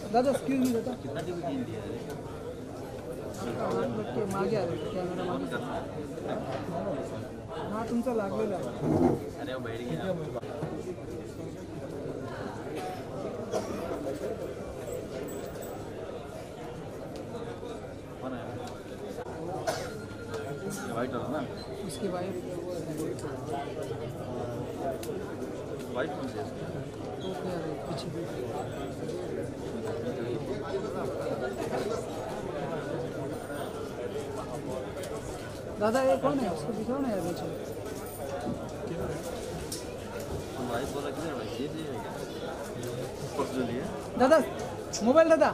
दादा excuse me दादा हात बघते मागे आले कॅमेरा मागे हा तुमचा लागलेला आहे वाइट वाला ना इसके वाइफ वाइट कौन सी है पीछे दादा ये कौन है उसको दिखाओ ना यार नीचे वाइट वाला किधर भाई ये पर्स जो लिया दादा मोबाइल दादा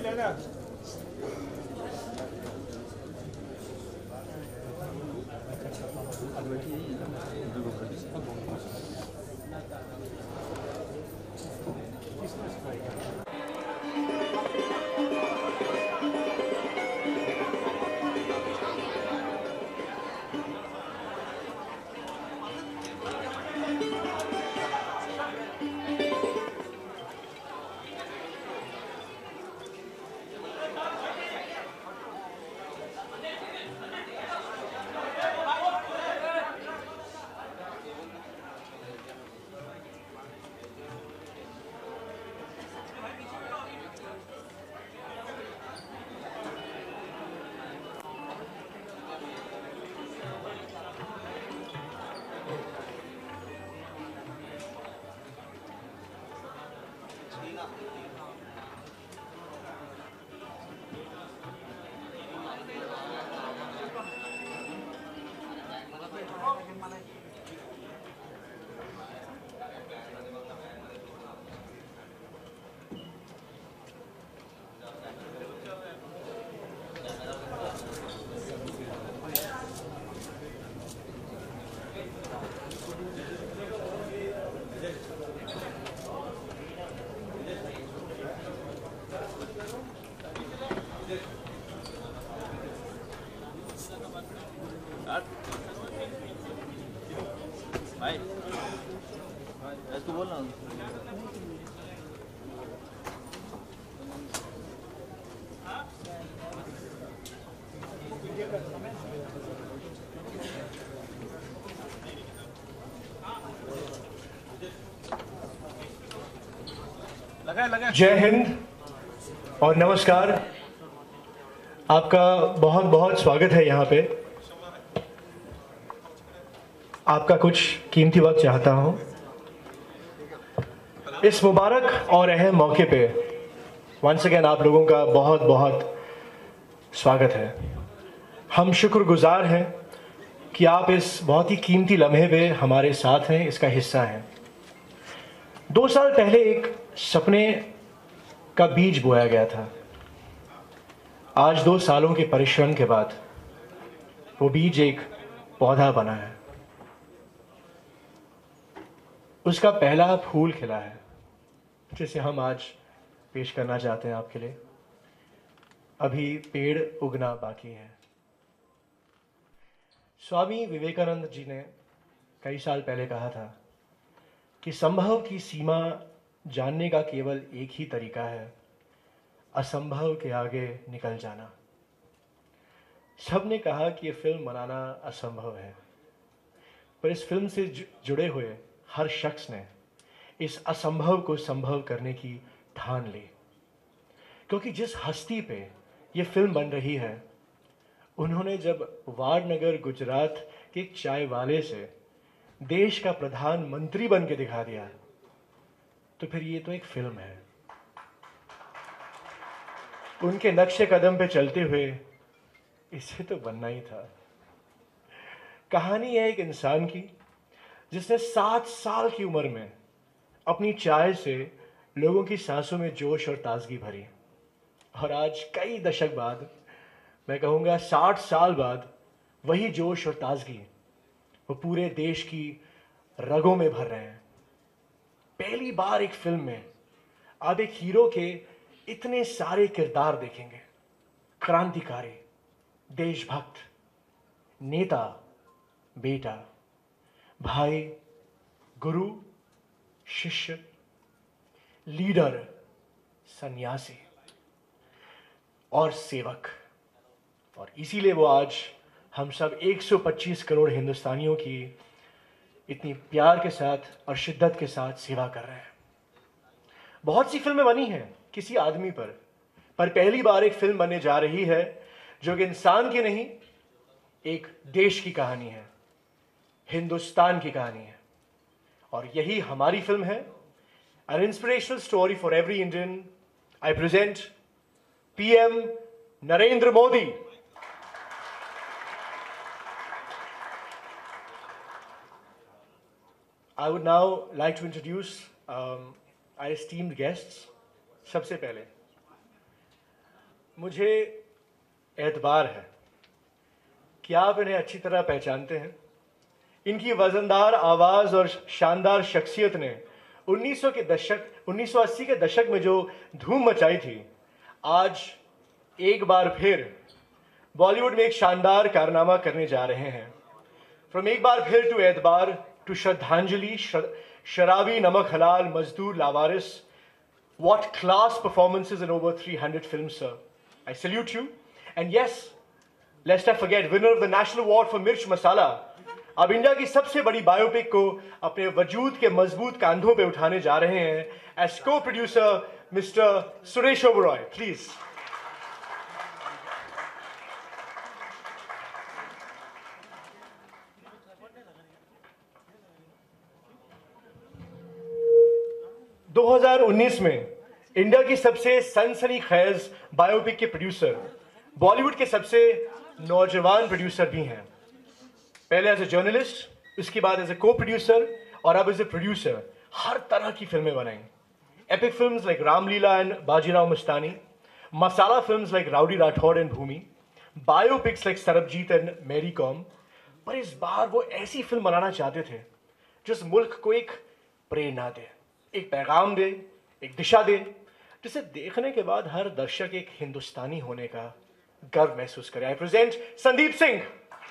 भाई इसको बोल ना जय हिंद और नमस्कार। आपका बहुत बहुत स्वागत है यहाँ पे। आपका कुछ कीमती वक्त चाहता हूँ। इस मुबारक और अहम मौके पे वंस अगेन आप लोगों का बहुत बहुत स्वागत है। हम शुक्रगुजार हैं कि आप इस बहुत ही कीमती लम्हे पे हमारे साथ हैं, इसका हिस्सा हैं। 2 साल पहले एक सपने का बीज बोया गया था। आज 2 सालों के परिश्रम के बाद वो बीज एक पौधा बना है, उसका पहला फूल खिला है, जिसे हम आज पेश करना चाहते हैं आपके लिए। अभी पेड़ उगना बाकी है। स्वामी विवेकानंद जी ने कई साल पहले कहा था कि संभव की सीमा जानने का केवल एक ही तरीका है, असंभव के आगे निकल जाना। सबने कहा कि ये फिल्म बनाना असंभव है, पर इस फिल्म से जुड़े हुए हर शख्स ने इस असंभव को संभव करने की ठान ली। क्योंकि जिस हस्ती पे ये फिल्म बन रही है, उन्होंने जब वारनगर गुजरात के एक चाय वाले से देश का प्रधानमंत्री बन के दिखा दिया, तो फिर ये तो एक फिल्म है। उनके नक्शे कदम पे चलते हुए इसे तो बनना ही था। कहानी है एक इंसान की जिसने 7 साल की उम्र में अपनी चाय से लोगों की सांसों में जोश और ताजगी भरी, और आज कई दशक बाद, मैं कहूँगा 60 साल बाद, वही जोश और ताजगी वो पूरे देश की रगों में भर रहे हैं। पहली बार एक फिल्म में आप एक हीरो के इतने सारे किरदार देखेंगे। क्रांतिकारी, देशभक्त, नेता, बेटा, भाई, गुरु, शिष्य, लीडर, सन्यासी और सेवक, और इसीलिए वो आज हम सब 125 करोड़ हिंदुस्तानियों की इतनी प्यार के साथ और शिद्दत के साथ सेवा कर रहे हैं। बहुत सी फिल्में बनी हैं किसी आदमी पर पहली बार एक फिल्म बनने जा रही है जो कि इंसान की नहीं, एक देश की कहानी है, हिंदुस्तान की कहानी है। और यही हमारी फिल्म है, an inspirational story for every Indian. I present PM Narendra Modi. I would now like to introduce our esteemed guests. सबसे पहले मुझे एतबार है कि आप इन्हें अच्छी तरह पहचानते हैं। इनकी वजनदार आवाज और शानदार शख्सियत ने 1980 के दशक में जो धूम मचाई थी, आज एक बार फिर बॉलीवुड में एक शानदार कारनामा करने जा रहे हैं। फ्रॉम एक बार फिर टू एतबार टू श्रद्धांजलि, शराबी नमक हलाल मजदूर लावारिस, what class performances in over 300 films, sir. I salute you. And yes, lest I forget, winner of the National Award for Mirch Masala. अब इंडिया की सबसे बड़ी बायोपिक को अपने वजूद के मजबूत कांधों पे उठाने जा रहे हैं as co-producer Mr. Suresh Oberoi, please. दो 2019 में इंडिया की सबसे सनसनीखेज बायोपिक के प्रोड्यूसर, बॉलीवुड के सबसे नौजवान प्रोड्यूसर भी हैं। पहले एज ए जर्नलिस्ट, उसके बाद एज ए को प्रोड्यूसर और अब एज ए प्रोड्यूसर हर तरह की फिल्में बनाई। Epic films like Ramleela and Bajirao Mastani, masala films like rowdy Rathore and Bhoomi, biopics like Sarabjit and Mary Kom. पर इस बार वो ऐसी फिल्म बनाना चाहते थे जो इस मुल्क को एक प्रेरणा दे, एक पैगाम दे, एक दिशा दे, जिसे देखने के बाद हर दर्शक एक हिंदुस्तानी होने का गर्व महसूस करे। I present Sandeep Singh.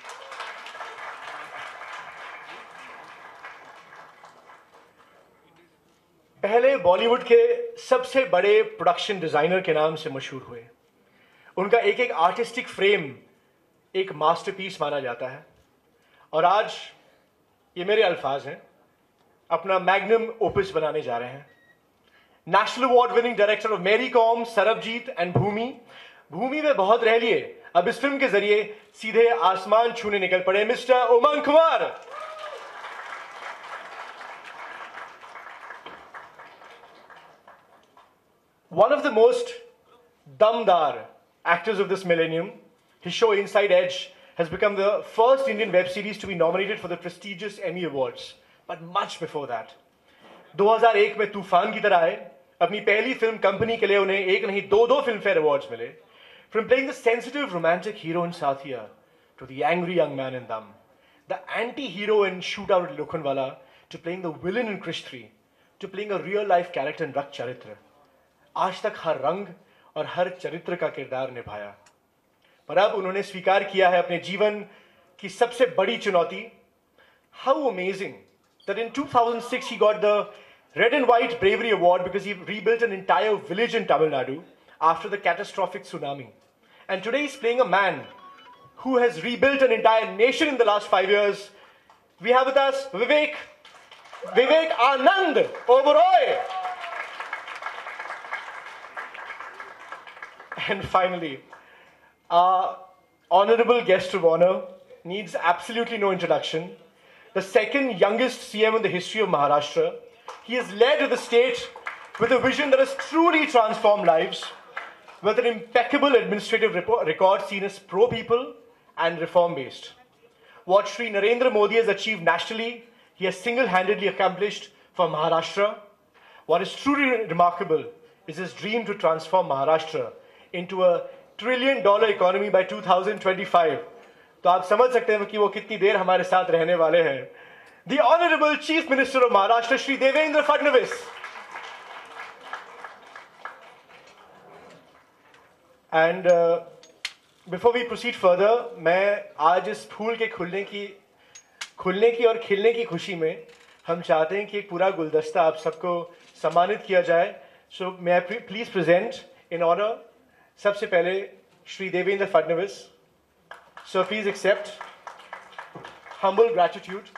पहले बॉलीवुड के सबसे बड़े प्रोडक्शन डिजाइनर के नाम से मशहूर हुए। उनका एक एक आर्टिस्टिक फ्रेम एक मास्टरपीस माना जाता है, और आज ये मेरे अल्फाज हैं, अपना मैग्नम ओपस बनाने जा रहे हैं। National award winning director of Mary Kom, Sarabjit and Bhoomi. Bhoomi में बहुत रह लिए, अब इस फिल्म के जरिए सीधे आसमान छूने निकल पड़े mister Umang Kumar. One of the most damdar actors of this millennium, his show Inside Edge has become the first Indian web series to be nominated for the prestigious Emmy Awards. But much before that, 2001 में तूफान की तरह आए। अपनी पहली film company के लिए उन्हें एक नहीं दो फिल्म फेयर अवार्ड्स मिले। From playing the sensitive romantic hero in Sathiya to the angry young man in Dam, the anti-hero in Shootout at Lokhandwala, to playing the villain in Krish 3, to playing a real life character in Rak Charitra, आज तक हर रंग और हर चरित्र का किरदार निभाया। पर अब उन्होंने स्वीकार किया है अपने जीवन की सबसे बड़ी चुनौती। How amazing that in 2006 he got the Red and White Bravery Award because he rebuilt an entire village in Tamil Nadu after the catastrophic tsunami. And today he's playing a man who has rebuilt an entire nation in the last 5 years. We have with us Vivek Anand Oberoi. And finally, our honorable guest of honor needs absolutely no introduction. The second youngest CM in the history of Maharashtra. He has led the state with a vision that has truly transformed lives, with an impeccable administrative record seen as pro-people and reform-based. What Shri Narendra Modi has achieved nationally, he has single-handedly accomplished for Maharashtra. What is truly remarkable is his dream to transform Maharashtra into a $1 trillion economy by 2025. तो आप समझ सकते हैं कि वो कितनी देर हमारे साथ रहने वाले हैं। The Honorable Chief Minister of Maharashtra, Shri Devendra Fadnavis. And before we proceed further, मैं आज इस फूल के खुलने की और खिलने की खुशी में हम चाहते हैं कि एक पूरा गुलदस्ता आप सबको सम्मानित किया जाए। So may I please present in order, सबसे पहले Shri Devendra Fadnavis. So please accept humble gratitude.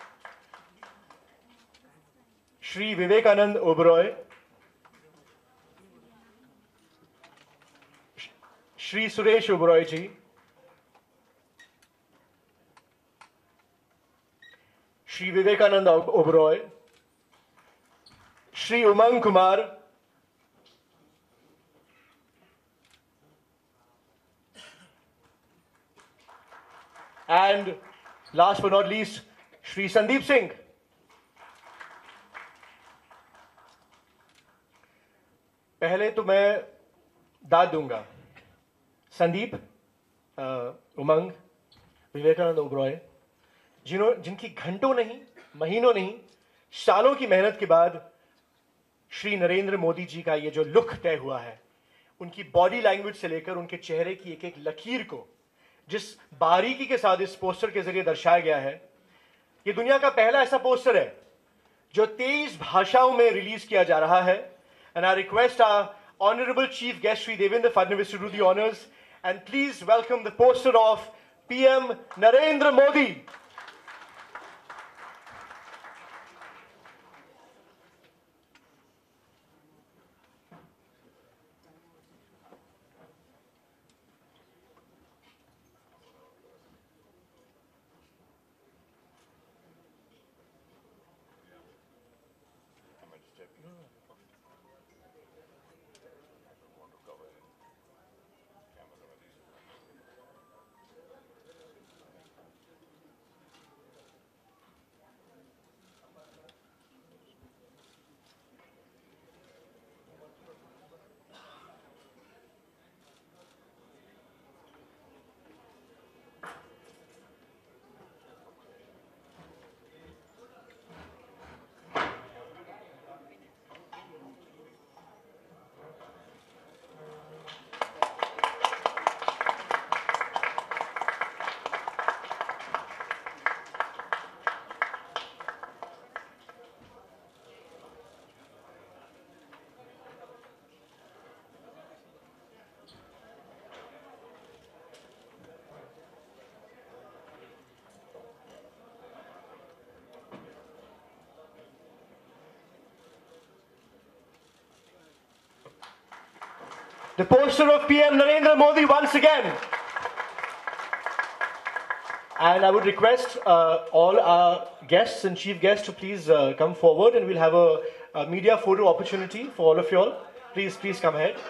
Shri Vivekanand Oberoi, Shri Suresh Oberoi ji, Shri Vivekanand Oberoi, Shri Umang Kumar, and last but not least, Shri Sandeep Singh. पहले तो मैं दाद दूंगा संदीप, उमंग, विवेकानंद ओबरॉय, जिनकी घंटों नहीं, महीनों नहीं, सालों की मेहनत के बाद श्री नरेंद्र मोदी जी का ये जो लुक तय हुआ है, उनकी बॉडी लैंग्वेज से लेकर उनके चेहरे की एक एक लकीर को जिस बारीकी के साथ इस पोस्टर के जरिए दर्शाया गया है, ये दुनिया का पहला ऐसा पोस्टर है जो 23 भाषाओं में रिलीज किया जा रहा है. And I request our Honorable Chief Guest Shri Devendra Fadnavis to do the honors, and please welcome the poster of PM Narendra Modi. The poster of PM Narendra Modi once again. And I would request all our guests and chief guests to please come forward, and we'll have a media photo opportunity for all of you all. Please come ahead.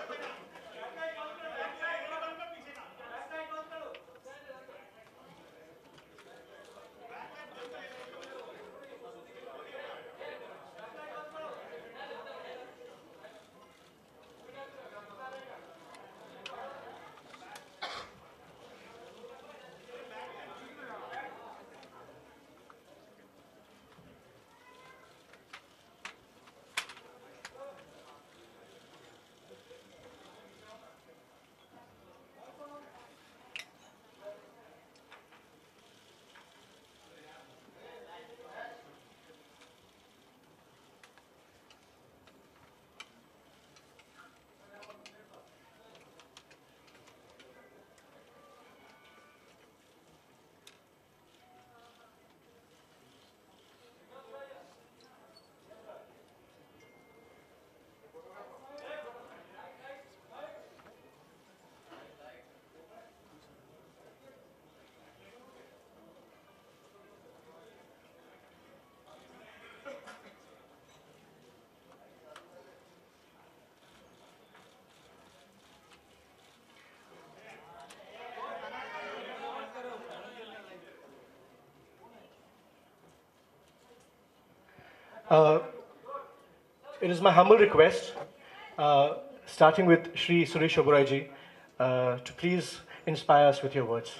It is my humble request, starting with Shri Suresh Oberoi ji, to please inspire us with your words.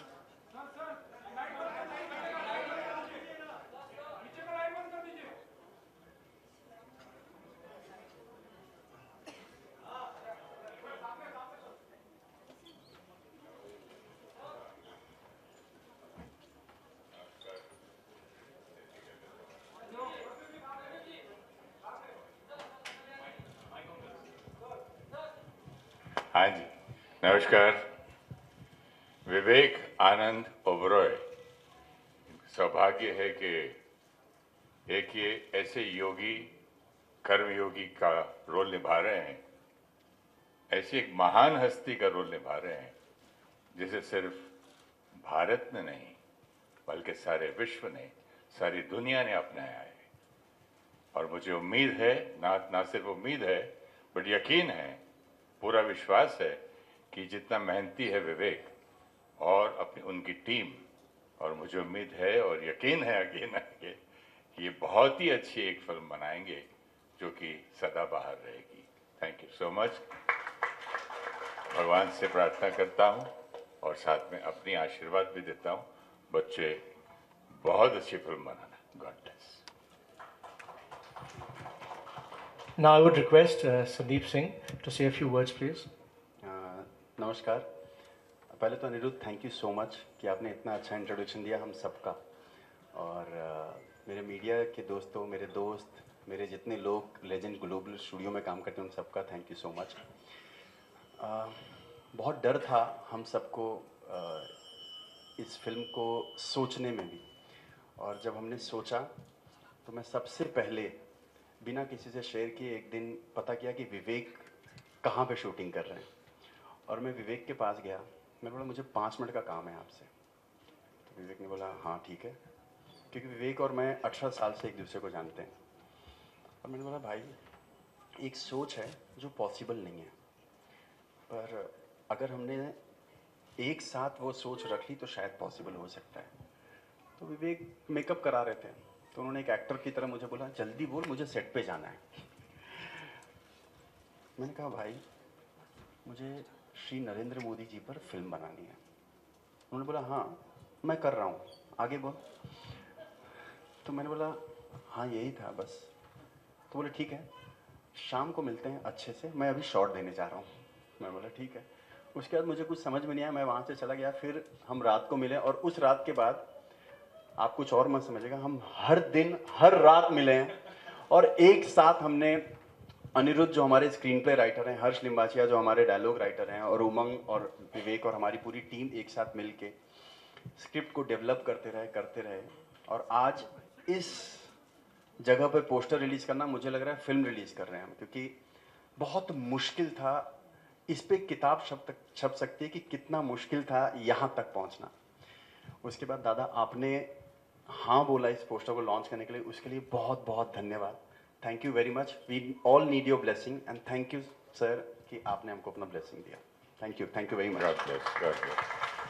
जी, नमस्कार। विवेक आनंद ओबरॉय, सौभाग्य है कि एक ये ऐसे योगी, कर्मयोगी का role निभा रहे हैं, ऐसी एक महान हस्ती का रोल निभा रहे हैं जिसे सिर्फ भारत ने नहीं बल्कि सारे विश्व ने, सारी दुनिया ने अपनाया है। और मुझे उम्मीद है, ना सिर्फ उम्मीद है बट यकीन है, पूरा विश्वास है कि जितना मेहनती है विवेक और अपनी उनकी टीम, और मुझे उम्मीद है और यकीन है कि ये बहुत ही अच्छी एक फिल्म बनाएंगे जो कि सदा बाहर रहेगी। Thank you so much. भगवान से प्रार्थना करता हूँ और साथ में अपनी आशीर्वाद भी देता हूँ, बच्चे बहुत अच्छी फिल्म बनाना। God bless. Now I would request Sandeep Singh to say a few words, please. नमस्कार। पहले तो Anirudh, thank you so much कि आपने इतना अच्छा इंट्रोडक्शन दिया हम सबका। और मेरे मीडिया के दोस्तों, मेरे दोस्त, मेरे जितने लोग लेजेंड ग्लोबल स्टूडियो में काम करते हैं उन सबका थैंक यू सो मच। बहुत डर था हम सबको इस फिल्म को सोचने में भी, और जब हमने सोचा तो मैं सबसे पहले बिना किसी से शेयर किए एक दिन पता किया कि विवेक कहाँ पे शूटिंग कर रहे हैं। और मैं विवेक के पास गया, मैंने बोला मुझे 5 मिनट का काम है आपसे। तो विवेक ने बोला हाँ ठीक है, क्योंकि विवेक और मैं 18 साल से एक दूसरे को जानते हैं। और मैंने बोला भाई, एक सोच है जो पॉसिबल नहीं है, पर अगर हमने एक साथ वो सोच रख ली तो शायद पॉसिबल हो सकता है। तो विवेक मेकअप करा रहे थे, तो उन्होंने एक एक्टर की तरह मुझे बोला जल्दी बोल, मुझे सेट पे जाना है। मैंने कहा भाई, मुझे श्री नरेंद्र मोदी जी पर फिल्म बनानी है। उन्होंने बोला हाँ मैं कर रहा हूँ, आगे बोल। तो मैंने बोला हाँ यही था बस। तो बोले ठीक है, शाम को मिलते हैं अच्छे से, मैं अभी शॉट देने जा रहा हूँ। मैं बोला ठीक है। उसके बाद मुझे कुछ समझ में नहीं आया, मैं वहाँ से चला गया। फिर हम रात को मिले, और उस रात के बाद आप कुछ और मत समझिएगा, हम हर दिन हर रात मिले हैं। और एक साथ हमने अनिरुद्ध जो हमारे स्क्रीन प्ले राइटर हैं, हर्ष लिम्बाचिया जो हमारे डायलॉग राइटर हैं, और उमंग और विवेक और हमारी पूरी टीम एक साथ मिल के स्क्रिप्ट को डेवलप करते रहे। और आज इस जगह पे पोस्टर रिलीज़ करना, मुझे लग रहा है फिल्म रिलीज़ कर रहे हैं हम, क्योंकि बहुत मुश्किल था। इस पे किताब छप सकती है कि कितना मुश्किल था यहाँ तक पहुँचना। उसके बाद दादा आपने हाँ बोला इस पोस्टर को लॉन्च करने के लिए, उसके लिए बहुत बहुत धन्यवाद। Thank you very much. We all need your blessing, and thank you sir कि आपने हमको अपना ब्लेसिंग दिया। Thank you very much. God bless, God bless.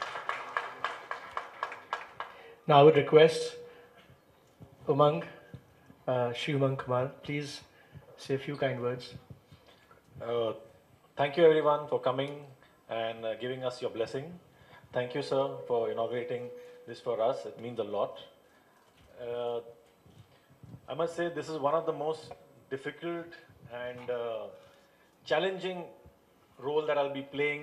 Now I would request Umang, Shri Umang Kumar, please say a few kind words. Thank you everyone for coming and giving us your blessing. Thank you sir for inaugurating this for us. It means a lot. I must say this is one of the most difficult and challenging role that I'll be playing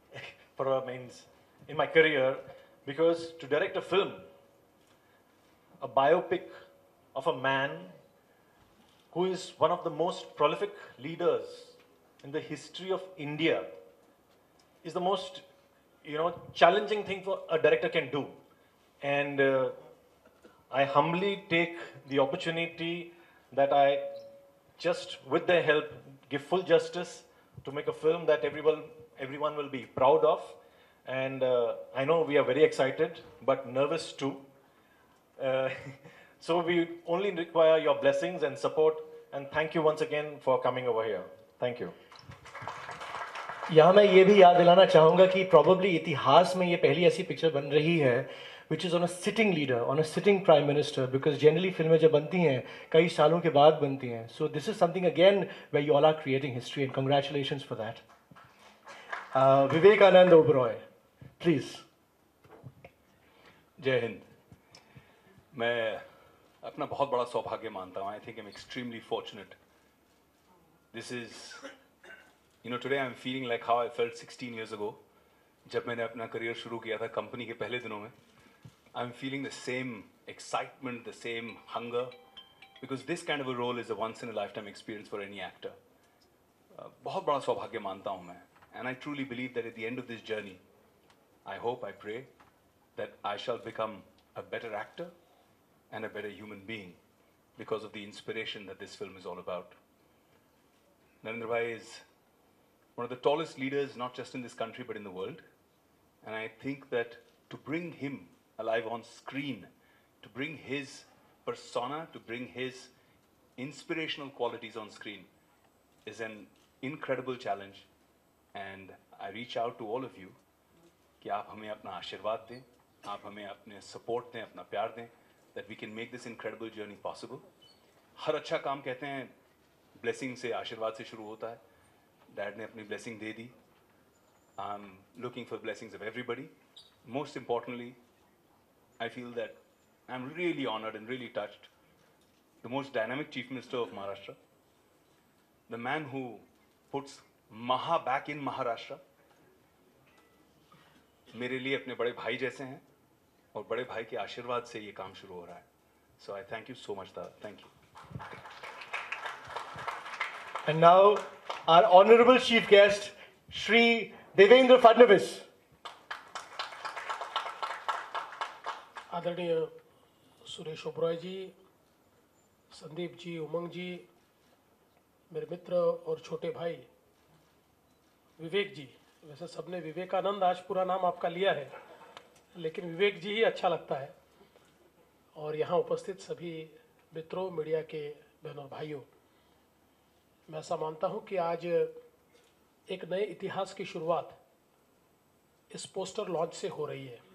in my career, because to direct a film, a biopic of a man who is one of the most prolific leaders in the history of India is the most, challenging thing for a director can do. And I humbly take the opportunity that I just, with their help, give full justice to make a film that everyone will be proud of. And I know we are very excited, but nervous too. So we only require your blessings and support. And thank you once again for coming over here. Thank you. यहाँ मैं ये भी याद दिलाना चाहूँगा कि probably इतिहास में ये पहली ऐसी पिक्चर बन रही है which is on a sitting leader, on a sitting prime minister, because generally फिल्में जब बनती हैं कई सालों के बाद बनती हैं. So this is something again where you all are creating history, and congratulations for that. Vivekanand Oberoi, please. जय हिंद। मैं अपना बहुत बड़ा सौभाग्य मानता हूँ। I think I'm extremely fortunate. This is, today I'm feeling like how I felt 16 years ago. जब मैंने अपना करियर शुरू किया था कंपनी के पहले दिनों में, I'm feeling the same excitement, the same hunger, because this kind of a role is a once in a lifetime experience for any actor. बहुत बड़ा सौभाग्य मानता हूँ मैं, And I truly believe that at the end of this journey, I hope, I pray, that I shall become a better actor and a better human being because of the inspiration that this film is all about. Narendra Bhai is one of the tallest leaders, not just in this country, but in the world. And I think that to bring him alive on screen, to bring his persona, to bring his inspirational qualities on screen is an incredible challenge. And I reach out to all of you कि आप हमें अपना आशीर्वाद दें, आप हमें अपने support दें, अपना प्यार दें, that we can make this incredible journey possible. हर अच्छा काम कहते हैं blessing से, आशीर्वाद से शुरू होता है. Dad ने अपनी blessing they the. I'm looking for blessings of everybody. Most importantly, I feel that I'm really honored and really touched. The most dynamic Chief Minister of Maharashtra, the man who puts Maha back in Maharashtra, मेरे लिए अपने बड़े भाई जैसे हैं और बड़े भाई के आशीर्वाद से ये काम शुरू हो रहा है. So I thank you so much, Dad. Thank you. And now our honorable chief guest, Shri Devendra Fadnavis. आदरणीय सुरेश ओबरॉय जी, संदीप जी, उमंग जी, मेरे मित्र और छोटे भाई विवेक जी. वैसे सबने विवेकानंद आज पूरा नाम आपका लिया है, लेकिन विवेक जी ही अच्छा लगता है. और यहाँ उपस्थित सभी मित्रों, मीडिया के बहनों और भाइयों, मैं ऐसा मानता हूँ कि आज एक नए इतिहास की शुरुआत इस पोस्टर लॉन्च से हो रही है.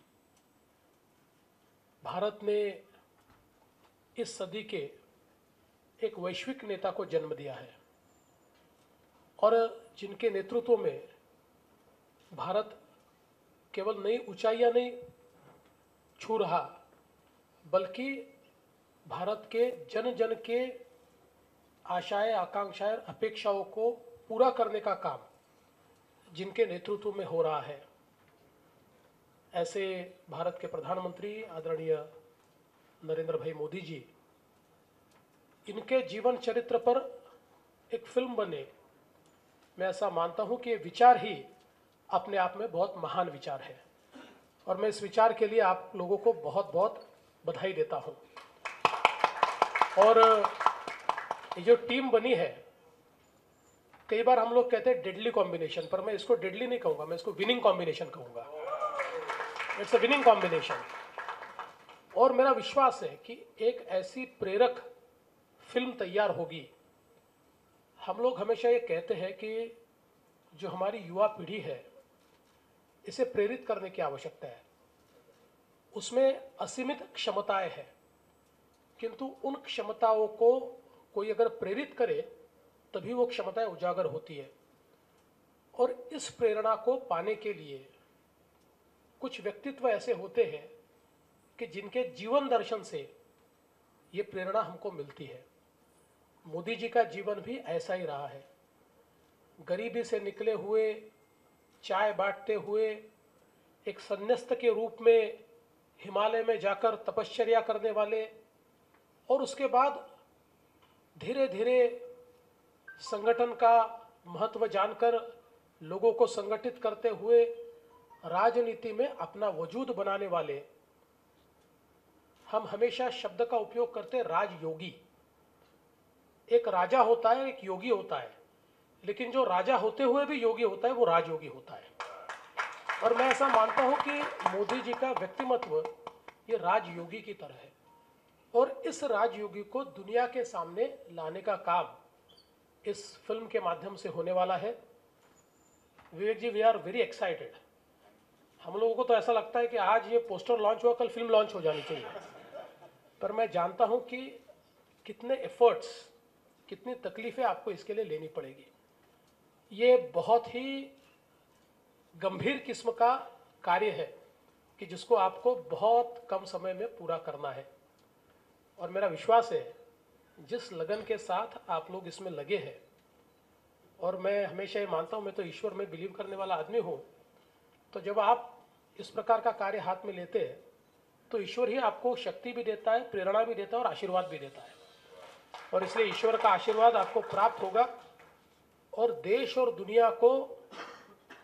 भारत ने इस सदी के एक वैश्विक नेता को जन्म दिया है और जिनके नेतृत्व में भारत केवल नई ऊंचाइयां नहीं छू रहा, बल्कि भारत के जन जन के आशाएं, आकांक्षाएं, अपेक्षाओं को पूरा करने का काम जिनके नेतृत्व में हो रहा है, ऐसे भारत के प्रधानमंत्री आदरणीय नरेंद्र भाई मोदी जी, इनके जीवन चरित्र पर एक फिल्म बने, मैं ऐसा मानता हूं कि ये विचार ही अपने आप में बहुत महान विचार है. और मैं इस विचार के लिए आप लोगों को बहुत बहुत बधाई देता हूं. और ये जो टीम बनी है, कई बार हम लोग कहते हैं डेडली कॉम्बिनेशन, पर मैं इसको डेडली नहीं कहूँगा, मैं इसको विनिंग कॉम्बिनेशन कहूँगा. It's a winning combination. और मेरा विश्वास है कि एक ऐसी प्रेरक फिल्म तैयार होगी. हम लोग हमेशा ये कहते हैं कि जो हमारी युवा पीढ़ी है, इसे प्रेरित करने की आवश्यकता है. उसमें असीमित क्षमताएं हैं, किंतु उन क्षमताओं को कोई अगर प्रेरित करे तभी वो क्षमताएं उजागर होती है. और इस प्रेरणा को पाने के लिए कुछ व्यक्तित्व ऐसे होते हैं कि जिनके जीवन दर्शन से ये प्रेरणा हमको मिलती है. मोदी जी का जीवन भी ऐसा ही रहा है. गरीबी से निकले हुए, चाय बांटते हुए, एक संन्यास्त के रूप में हिमालय में जाकर तपश्चर्या करने वाले, और उसके बाद धीरे धीरे संगठन का महत्व जानकर लोगों को संगठित करते हुए राजनीति में अपना वजूद बनाने वाले. हम हमेशा शब्द का उपयोग करते हैं राजयोगी. एक राजा होता है, एक योगी होता है, लेकिन जो राजा होते हुए भी योगी होता है वो राजयोगी होता है. और मैं ऐसा मानता हूं कि मोदी जी का व्यक्तिमत्व ये राजयोगी की तरह है. और इस राजयोगी को दुनिया के सामने लाने का काम इस फिल्म के माध्यम से होने वाला है. Vivek ji, we are very excited. हम लोगों को तो ऐसा लगता है कि आज ये पोस्टर लॉन्च हुआ, कल फिल्म लॉन्च हो जानी चाहिए. पर मैं जानता हूं कि कितने एफर्ट्स, कितनी तकलीफें आपको इसके लिए लेनी पड़ेगी. ये बहुत ही गंभीर किस्म का कार्य है कि जिसको आपको बहुत कम समय में पूरा करना है. और मेरा विश्वास है जिस लगन के साथ आप लोग इसमें लगे हैं, और मैं हमेशा ये मानता हूँ, मैं तो ईश्वर में बिलीव करने वाला आदमी हूँ, तो जब आप इस प्रकार का कार्य हाथ में लेते हैं तो ईश्वर ही आपको शक्ति भी देता है, प्रेरणा भी देता है और आशीर्वाद भी देता है. और इसलिए ईश्वर का आशीर्वाद आपको प्राप्त होगा और देश और दुनिया को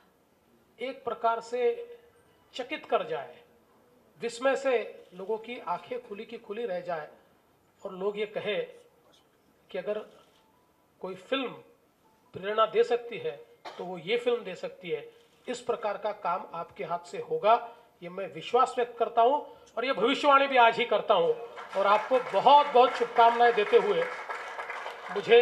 एक प्रकार से चकित कर जाए, विस्मय से लोगों की आंखें खुली की खुली रह जाए और लोग ये कहे कि अगर कोई फिल्म प्रेरणा दे सकती है तो वो ये फिल्म दे सकती है। इस प्रकार का काम आपके हाथ से होगा, ये मैं विश्वास व्यक्त करता हूं और ये भविष्यवाणी भी आज ही करता हूं। और आपको बहुत बहुत शुभकामनाएं देते हुए मुझे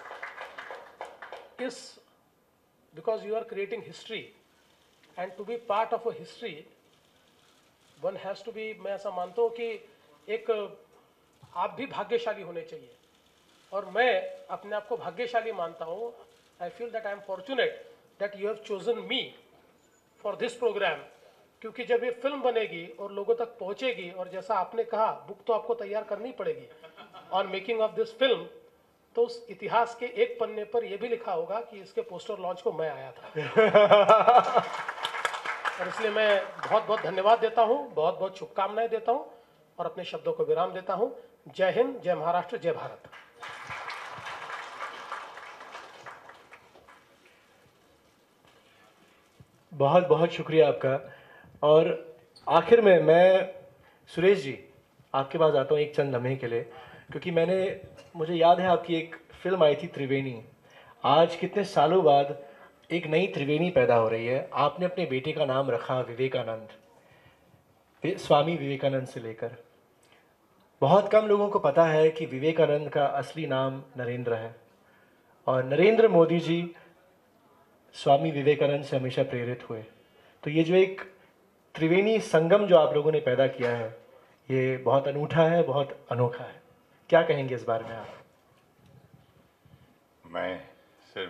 इस because you are creating history and to be part of a history one has to be, मैं ऐसा मानता हूं कि एक आप भी भाग्यशाली होने चाहिए और मैं अपने आप को भाग्यशाली मानता हूं। I feel that I am fortunate that you have chosen me for this programme, क्योंकि जब ये फिल्म बनेगी और लोगों तक पहुंचेगी और जैसा आपने कहा बुक तो आपको तैयार करनी पड़ेगी on making of this film, तो उस इतिहास के एक पन्ने पर यह भी लिखा होगा कि इसके पोस्टर लॉन्च को मैं आया था। और इसलिए मैं बहुत बहुत धन्यवाद देता हूं, बहुत बहुत शुभकामनाएं देता हूं और अपने शब्दों को विराम देता हूं। जय हिंद, जय महाराष्ट्र, जय भारत। बहुत बहुत शुक्रिया आपका। और आखिर में मैं सुरेश जी आपके पास आता हूँ एक चंद लम्हे के लिए, क्योंकि मुझे याद है आपकी एक फिल्म आई थी त्रिवेणी। आज कितने सालों बाद एक नई त्रिवेणी पैदा हो रही है। आपने अपने बेटे का नाम रखा विवेकानंद, स्वामी विवेकानंद से लेकर। बहुत कम लोगों को पता है कि विवेकानंद का असली नाम नरेंद्र है और नरेंद्र मोदी जी स्वामी विवेकानंद से हमेशा प्रेरित हुए। तो ये जो एक त्रिवेणी संगम जो आप लोगों ने पैदा किया है, ये बहुत अनूठा है, बहुत अनोखा है। क्या कहेंगे इस बारे में आप? मैं सिर्फ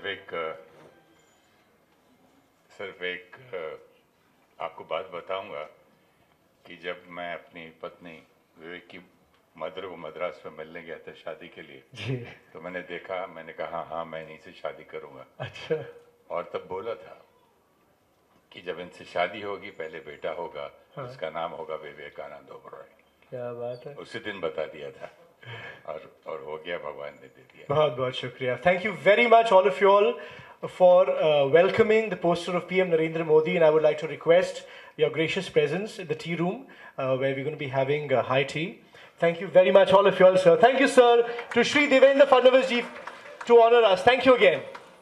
एक आपको बात बताऊंगा कि जब मैं अपनी पत्नी विवेक की मदर को मद्रास में मिलने गया था शादी के लिए जी। तो मैंने कहा हाँ मैं इन्हीं से शादी करूंगा। अच्छा। और तब बोला था कि जब इनसे शादी होगी पहले बेटा होगा, हाँ। जिसका नाम होगा विवेकानंद ओबरॉय। क्या बात है। उसी दिन बता दिया था और हो गया, भगवान ने दे दिया। बहुत बहुत शुक्रिया। Thank you very much all of you all for welcoming the poster of PM Narendra Modi, and I would like to request your gracious presence in the tea room where we're going to be having high tea. Thank you very much all of you all, sir. Thank you, sir, to Shri Devendra Fadnavis ji to honor us. Thank you again.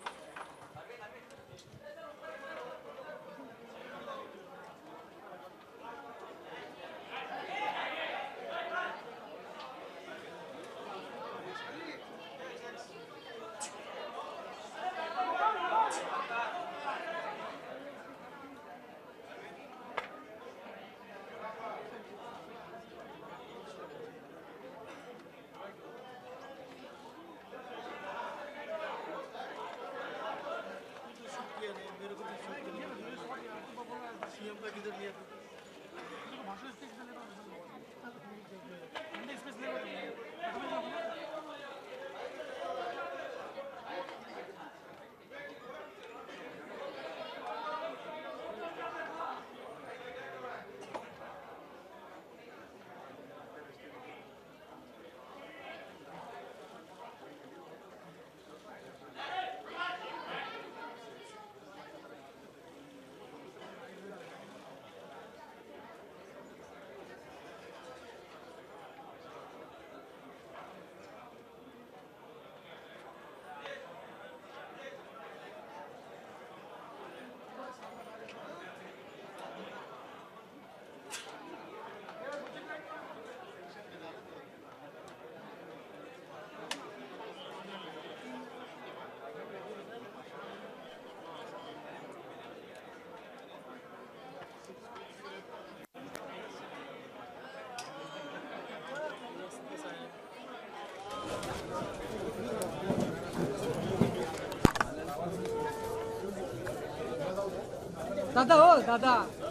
दादा हो दादा,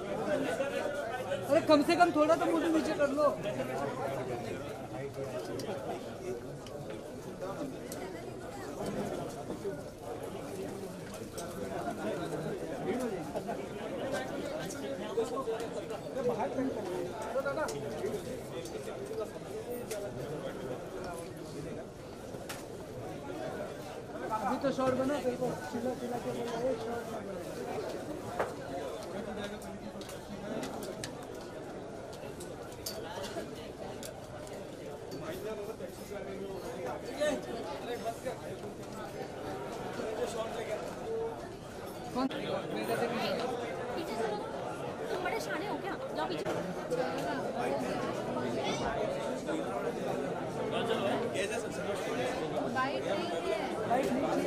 अरे कम से कम थोड़ा तो मुझे नीचे कर लो। अभी तो शॉर्ट बना, तेरे को चिल्ला चिल्ला के बोला एक शॉर्ट बना। कौन तुम बड़े शाने हो क्या? जाओ पीछे। बाइट नहीं है। बाइट नहीं चाहिए।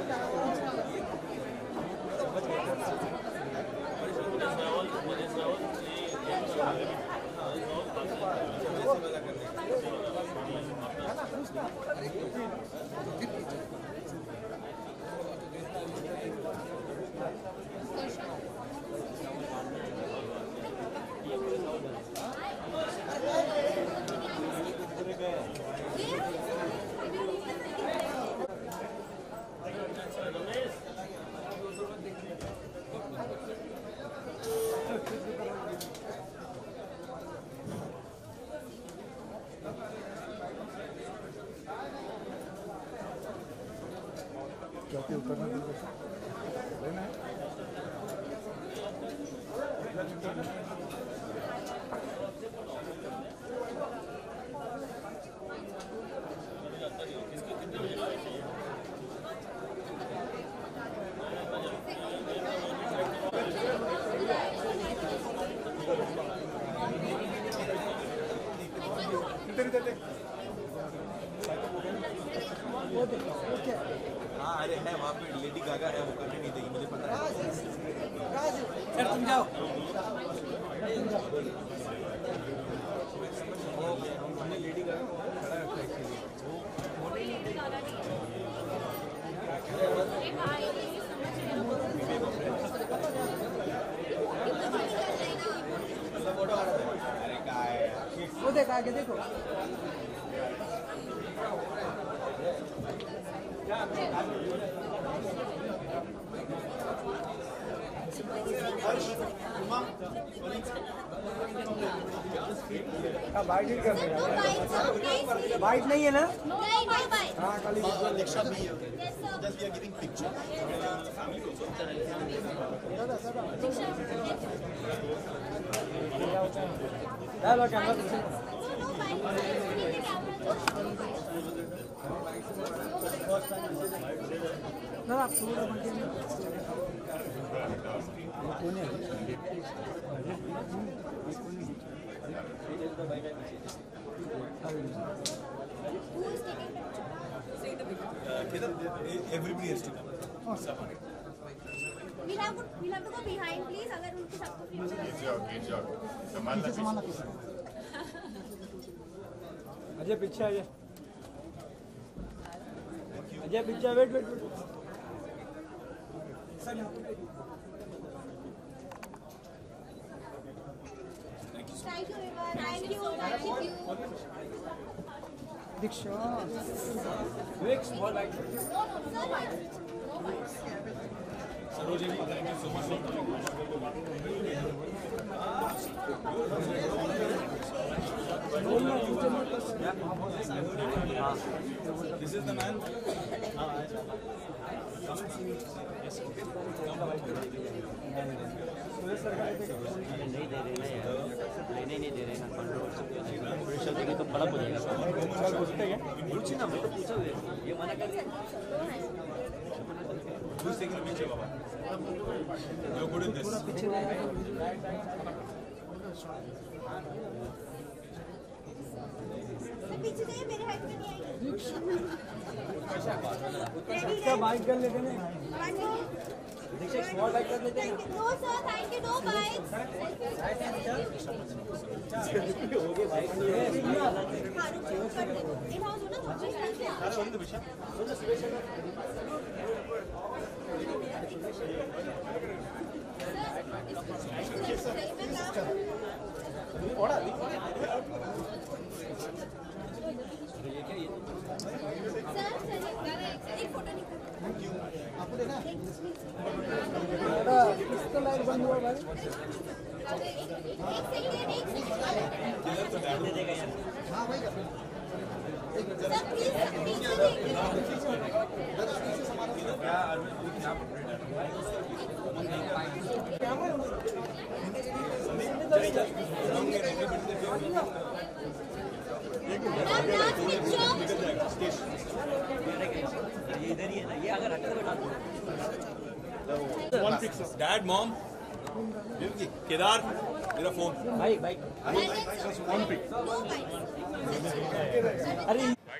हाँ अरे है वहाँ पे लेडी गागा है, वो करने नहीं देगी, मुझे पता है। सर तुम जाओ। हमने लेडी गागा खड़ा रखा है एक्चुअली। अरे क्या है, वो देखो आगे देखो। बाइट नहीं कर रहे, बाइट नहीं है ना? हाँ खाली हेलो कैमरा ना आप थोड़ा कौन है? Everybody has to come. We'll have to go behind, please. अगर उनके सबको future अजय पीछे आ जाए। अजय पीछे wait wait wait. Thank you, everyone. Thank you. Diksha Vivek, small bag. Sarojini, thank you so much for coming. This is the man. नहीं दे रहे ना यार, लेने नहीं दे रहे ना, कंट्रोवर्सी देंगे तो बड़ा हो जाएगा। पूछी ना, मैं तो पूछा ये मना कर दिया। Who's taking a picture, Baba? You're good in this. पीछे जाइए, मेरे हाथ में नहीं आएगी। क्या बाइक कर लेते हैं? दीक्षा स्मॉल बाइक कर लेते हैं। No sir, thank you, no bike. हो गए बाइक नहीं है। एक फोटो निकाल। आपको देना? इसका लाइट बंद हुआ भाई। हाँ भाई क्या इधर ही है ना, ये अगर हटे तो डाल दो। डैड मॉम केदार मेरा फोन भाई भाई अरे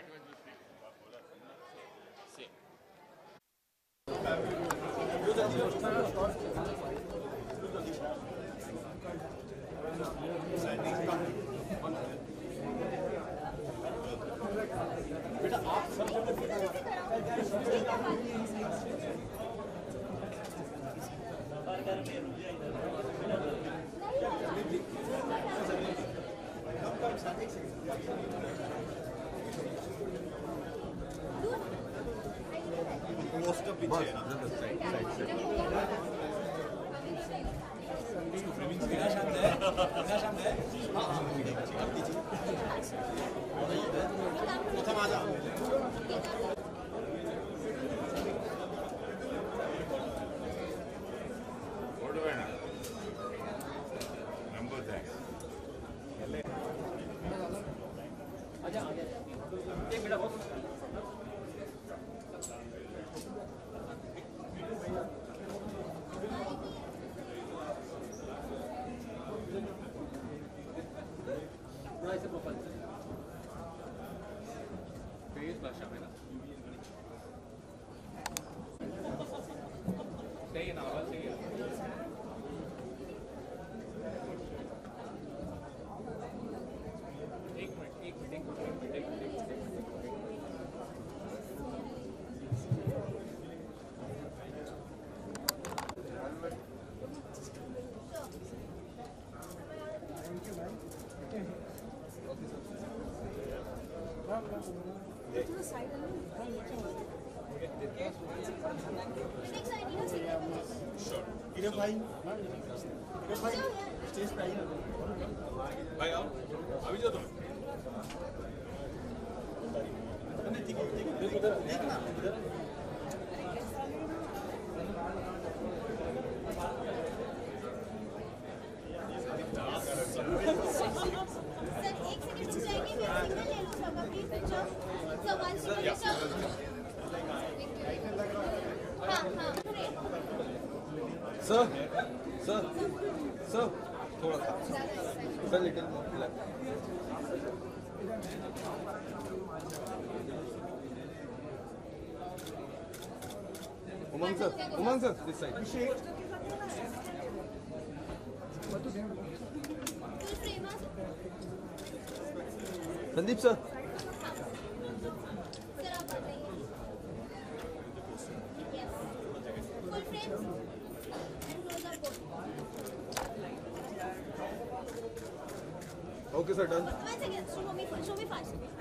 भाई आओ अभी जाओ तुम सर सर सर थोड़ा सा sir little Umang sir this side Sandeep sir Okay, sir, done. 1 second, show me fast.